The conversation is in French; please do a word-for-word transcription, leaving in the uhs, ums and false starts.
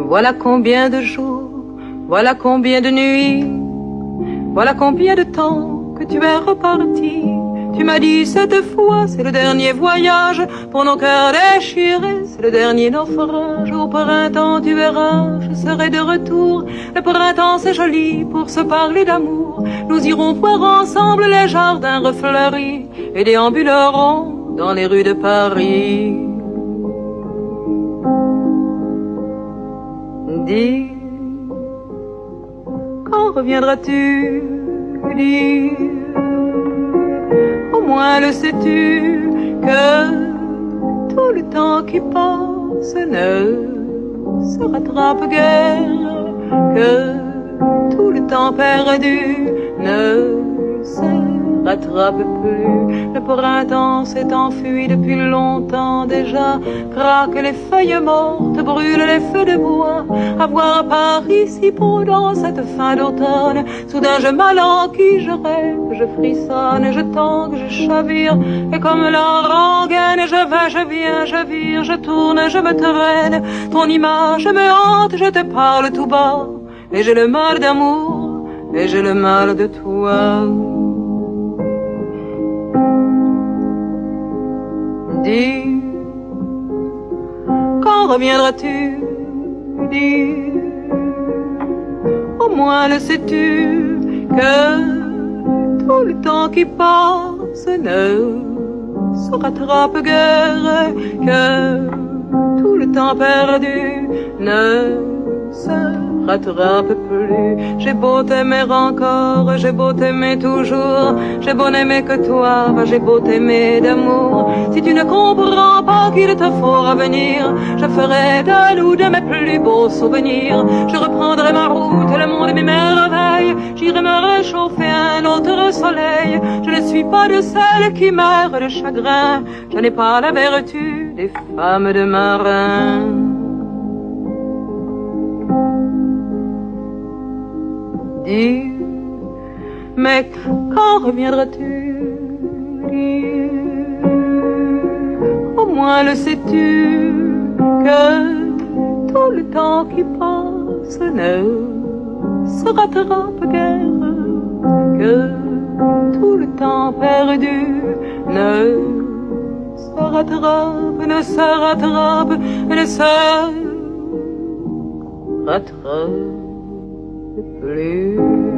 Voilà combien de jours, voilà combien de nuits, voilà combien de temps que tu es reparti. Tu m'as dit cette fois, c'est le dernier voyage pour nos cœurs déchirés, c'est le dernier naufrage. Au printemps, tu verras, je serai de retour. Le printemps, c'est joli pour se parler d'amour. Nous irons voir ensemble les jardins refleuris et déambulerons dans les rues de Paris. Dis, quand reviendras-tu? Dis, au moins le sais-tu que tout le temps qui passe ne se rattrape guère, que tout le temps perdu ne se rattrape plus. Le printemps s'est enfui depuis longtemps déjà, craquent les feuilles mortes, brûlent les feux de bois. À voir Paris si beau dans cette fin d'automne, soudain je m'alanquille, je rêve, je frissonne, je tangue, je chavire, et comme la rengaine, je vais, je viens, je vire, je tourne, je me traîne. Ton image me hante, je te parle tout bas, et j'ai le mal d'amour, et j'ai le mal de toi. Dis, quand reviendras-tu? Dis, au moins le sais-tu que tout le temps qui passe ne se rattrape guère, que tout le temps perdu ne se rattrape plus. J'ai beau t'aimer encore, j'ai beau t'aimer toujours, j'ai beau n'aimer que toi, j'ai beau t'aimer d'amour. Si tu ne comprends pas qu'il te faut revenir, je ferai de nous de mes plus beaux souvenirs. Je reprendrai ma route, le monde et mes merveilles, j'irai me réchauffer un autre soleil. Je ne suis pas de celles qui meurent de chagrin, je n'ai pas la vertu des femmes de marin. Dis, mais quand reviendras-tu? Dis, au moins le sais-tu que tout le temps qui passe ne se rattrape guère, que tout le temps perdu ne se rattrape, ne se rattrape, ne se rattrape plus.